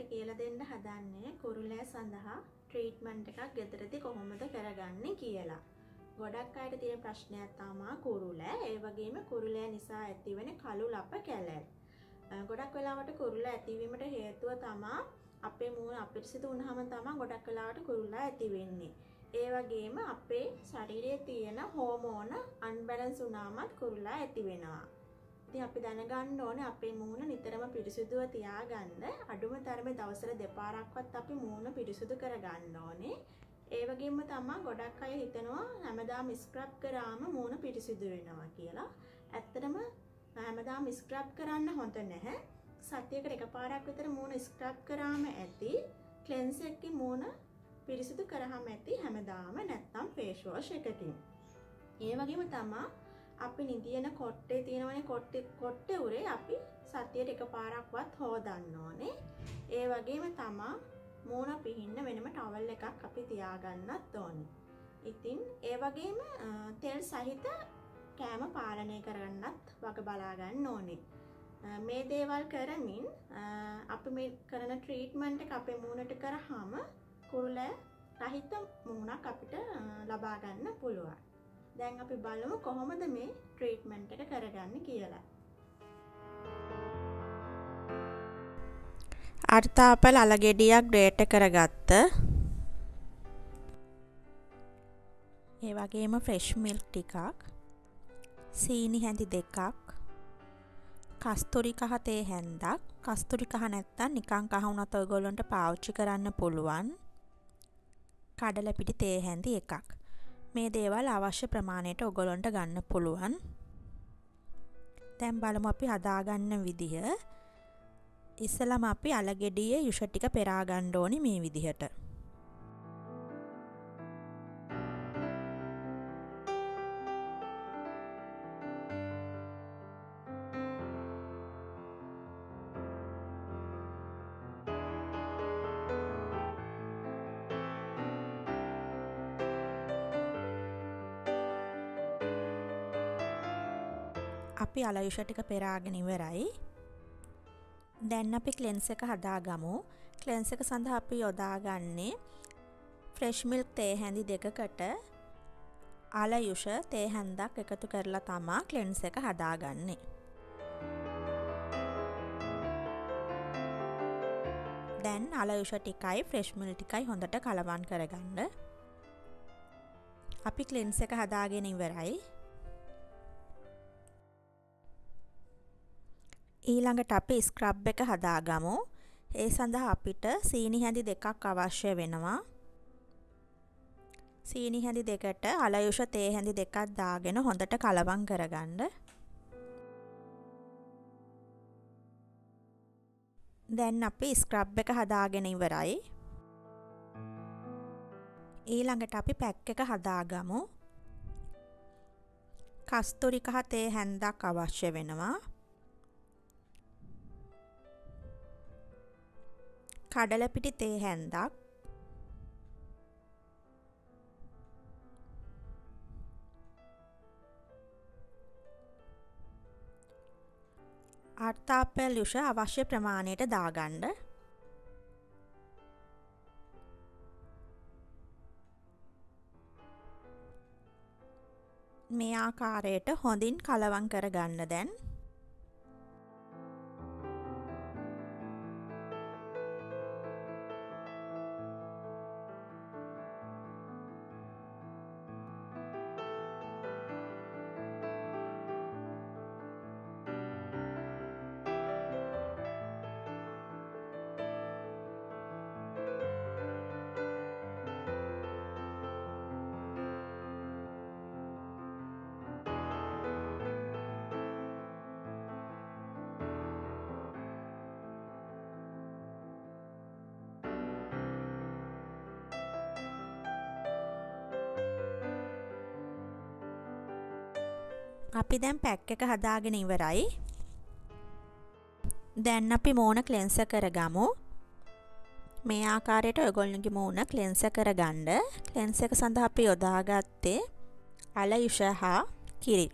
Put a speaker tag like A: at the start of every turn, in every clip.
A: ඔයාලට කියලා දෙන්න හදන්නේ කුරුලෑ සඳහා ට්‍රීට්මන්ට් එකක් ගෙදරදී කොහොමද කරගන්නේ කියලා. ගොඩක් අයට තියෙන ප්‍රශ්නයක් තමයි කුරුලෑ. ඒ වගේම කුරුලෑ නිසා ඇතිවෙන කළු ලප කැලැල්. ගොඩක් වෙලාවට කුරුලෑ ඇතිවීමට හේතුව තමයි අපේ මූණ අපිරිසිදු වුණාම තමයි ගොඩක් වෙලාවට කුරුලෑ ඇති වෙන්නේ. ඒ වගේම අපේ ශරීරයේ තියෙන හෝමෝන අන්බැලන්ස් වුණාමත් කුරුලෑ ඇති වෙනවා. ඉතින් අපි දැනගන්න ඕනේ අපේ මූණ නිතරම පිරිසිදුව තියාගන්න. අඩුම තරමේ දවසට දෙපාරක්වත් අපි මූණ පිරිසිදු කරගන්න ඕනේ. ඒ වගේම තමයි ගොඩක් අය හිතනවා හැමදාම ස්ක්‍රබ් කරාම මූණ පිරිසිදු වෙනවා කියලා. ඇත්තටම හැමදාම ස්ක්‍රබ් කරන්න හොඳ නැහැ. සතියකට එකපාරක් විතර මූණ ස්ක්‍රබ් කරාම ඇති. ක්ලෙන්ස් එකකින් මූණ පිරිසිදු කරාම ඇති හැමදාම නැත්නම් ෆේස් වොෂ් එකකින්. ඒ වගේම තමයි අපි නිදින කොට්ටේ තියෙනවනේ කොට්ටේ උරේ අපි සතියට එකපාරක්වත් හොදන්න ඕනේ. ඒ වගේම තමයි මූණ පිහින්න වෙනම ටවල් එකක් අපි තියාගන්නත් ඕනේ. ඉතින් ඒ වගේම තෙල් සහිත කෑම පාලනය කරගන්නත් වග බලා ගන්න ඕනේ. මේ දේවල් කරමින් අපි මේ කරන ට්‍රීට්මන්ට් එක අපේ මූණට කරාම කුරුලෑ රහිත මූණක් අපිට ලබා ගන්න පුළුවන්. දැන් අපි බලමු කොහොමද මේ ට්‍රීට්මන්ට් එක කරගන්නේ කියලා.
B: අර්ථාපල් අලගෙඩියක් ග්‍රේට් කරගත්ත. ඒ වගේම ෆ්‍රෙෂ් මිල්ක් ටිකක්, සීනි හැඳි 2ක්, කස්තුරි කහ තේ හැන්දක්. කස්තුරි කහ නැත්තම් නිකන් කහ වුණත් ඔයගොල්ලන්ට පාවිච්චි කරන්න පුළුවන්. කඩල පිටි තේ හැඳි 1ක්. මේ දේවල් අවශ්‍ය ප්‍රමාණයට ඔයගොල්ලන්ට ගන්න පුළුවන්. දැන් බලමු අපි හදාගන්න විදිහ. ඉස්සෙල්ලාම අපි අලගෙඩියේ යුෂ ටික පෙරා ගන්න ඕනි මේ විදිහට. අපි අලයුෂ ටික පෙරාගෙන ඉවරයි. දැන් අපි ක්ලෙන්ස් එක හදාගමු. ක්ලෙන්ස් එක සඳහා අපි යොදාගන්නේ ෆ්‍රෙෂ් මිල්ක් තේ හැඳි 2කට අලයුෂ තේ හැන්දක් එකතු කරලා තමයි ක්ලෙන්ස් එක හදාගන්නේ. දැන් අලයුෂ ටිකයි ෆ්‍රෙෂ් මිල්ක් ටිකයි හොඳට කලවම් කරගන්න. අපි ක්ලෙන්ස් එක හදාගෙන ඉවරයි. ඊළඟට අපි ස්ක්‍රබ් එක හදාගමු. ඒ සඳහා අපිට සීනි හැඳි 2ක් අවශ්‍ය වෙනවා. සීනි හැඳි 2ට අලයුෂ තේ හැඳි 2ක් දාගෙන හොඳට කලවම් කරගන්න. දැන් අපි ස්ක්‍රබ් එක හදාගෙන ඉවරයි. ඊළඟට අපි පැක් එක හදාගමු. කස්තුරි කහ තේ හැන්දක් අවශ්‍ය වෙනවා. කඩල පිටි තේ හැන්දක්, අර්ථාපල් යුෂ අවශ්‍ය ප්‍රමාණයට දාගන්න. මේ ආකාරයට හොඳින් කලවම් කරගන්න. දැන් අපි දැන් පැක් එක හදාගෙන ඉවරයි. දැන් අපි මූණ ක්ලෙන්ස් කරගමු. මේ ආකාරයට ඔයගොල්ලෝගේ මූණ ක්ලෙන්ස් කරගන්න. ක්ලෙන්ස් එක සඳහා අපි යොදාගත්තේ අලයුෂ හා කිරි.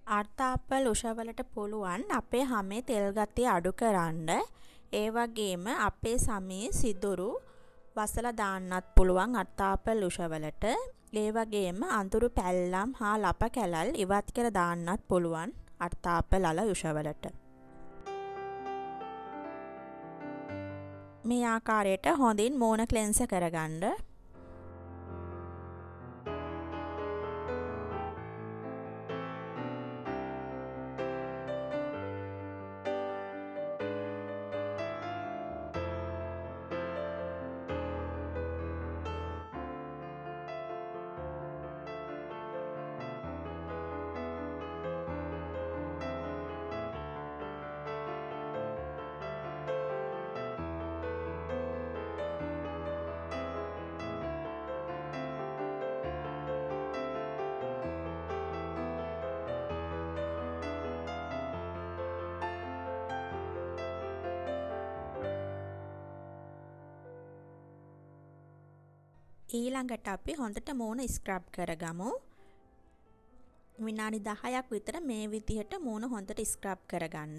B: අර්තාප්පල් උෂවලට පුළුවන් අපේ හමේ තෙල් ගතිය අඩු කරන්න. ඒ වගේම අපේ සමේ සිදුරු වසලා දාන්නත් පුළුවන් අර්තාප්පල් උෂවලට. ඒ වගේම අඳුරු පැල්ලම් හා ලප කැලල් ඉවත් කර දාන්නත් පුළුවන් අර්තාප්පල් අල උෂවලට. මේ ආකාරයට හොඳින් මූණ ක්ලෙන්ස කරගන්න. ඊළඟට අපි හොඳට මූණ ස්ක්‍රබ් කරගමු. විනාඩි 10ක් විතර මේ විදිහට මූණ හොඳට ස්ක්‍රබ් කරගන්න.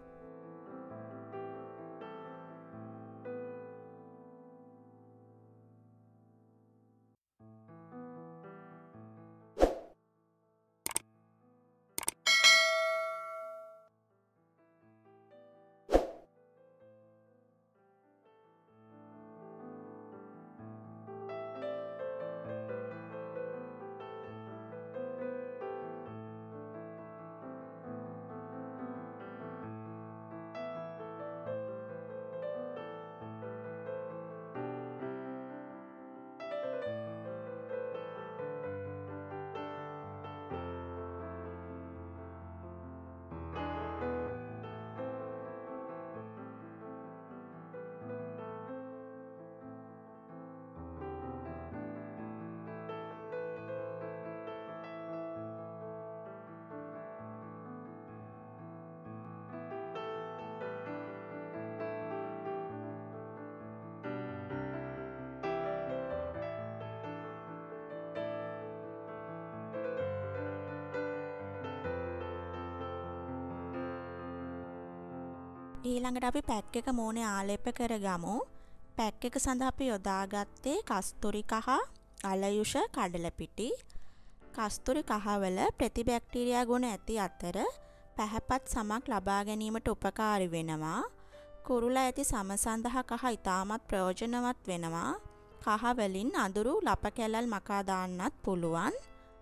B: ඊළඟට අපි පැක් එක මූණේ ආලේප කරගමු. පැක් එක සඳහා අපි යොදාගත්තේ කස්තුරි කහ, අලයුෂ, කඩලපිටි. කස්තුරි කහවල ප්‍රතිබැක්ටීරියා ගුණ ඇති අතර පැහැපත් සමක් ලබා ගැනීමට උපකාරී වෙනවා. කුරුලා ඇති සම සඳහා කහ ඉතාමත් ප්‍රයෝජනවත් වෙනවා. කහ වලින් අඳුරු ලප කැලල් මකා දාන්නත් පුළුවන්.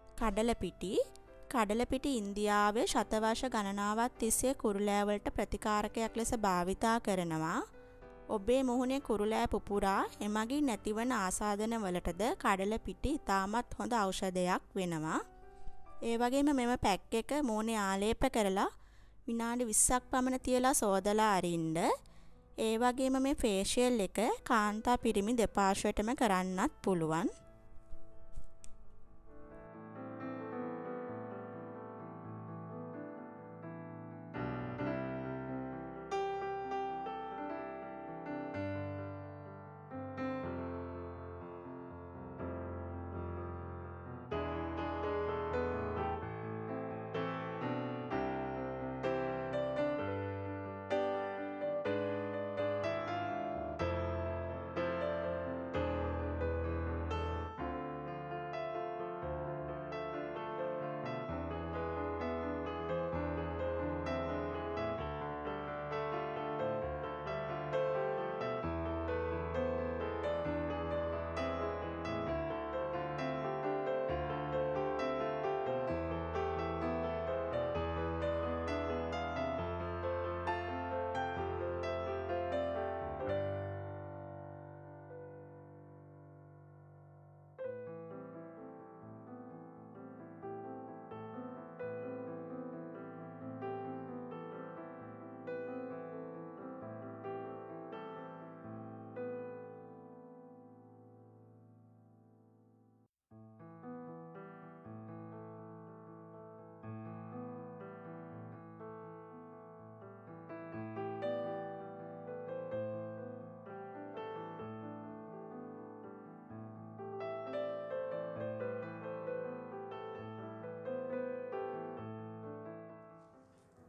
B: කඩලපිටි ඉන්දියාවේ ශතවර්ෂ ගණනාවක් තිස්සේ කුරුලෑ වලට ප්‍රතිකාරකයක් ලෙස භාවිතා කරනවා. ඔබේ මුහුණේ කුරුලෑ පුපුරා එමගින් නැතිවන ආසාදන වලටද කඩලපිටි ඉතාමත් හොඳ ඖෂධයක් වෙනවා. ඒ වගේම මෙම පැක් එක මූණේ ආලේප කරලා විනාඩි 20ක් පමණ තියලා සෝදලා අරින්න. ඒ වගේම මේ ෆේෂියල් එක කාන්තා පිරිමි දෙපාර්ශ්වයටම කරන්නත් පුළුවන්.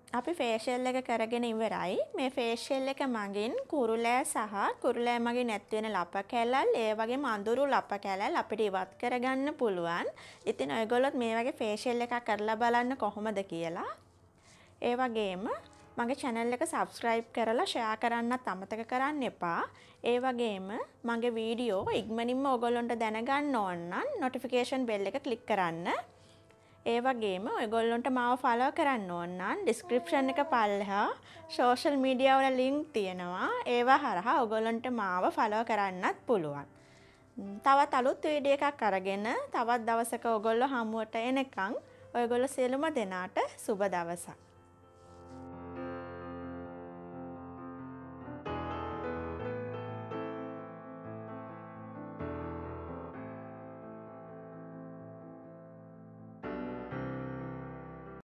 A: අපි ෆේෂියල් එක කරගෙන ඉවරයි. මේ ෆේෂියල් එක මගින් කුරුලෑ සහ කුරුලෑ මගින් ඇත්වෙන ලප කැලල් ඒ වගේම අඳුරු ලප කැලල් අපිට ඉවත් කරගන්න පුළුවන්. ඉතින් ඔයගොල්ලොත් මේ වගේ ෆේෂියල් එකක් කරලා බලන්න කොහොමද කියලා. ඒ වගේම මගේ channel එක subscribe කරලා share කරන්නත් අමතක කරන්න එපා. ඒ වගේම මගේ වීඩියෝ ඉක්මනින්ම ඔයගොල්ලන්ට දැනගන්න ඕන නම් notification bell එක click කරන්න. ඒ වගේම ඔයගොල්ලන්ට මාව follow කරන්න ඕන නම් description එක පල්ලෙහා social media වල link තියෙනවා. ඒවා හරහා ඔයගොල්ලන්ට මාව follow කරන්නත් පුළුවන්. තවත් අලුත් වීඩියෝ එකක් අරගෙන තවත් දවසක ඔයගොල්ලෝ හමුවට එනකන් ඔයගොල්ලෝ සියලුම දෙනාට සුබ දවසක්.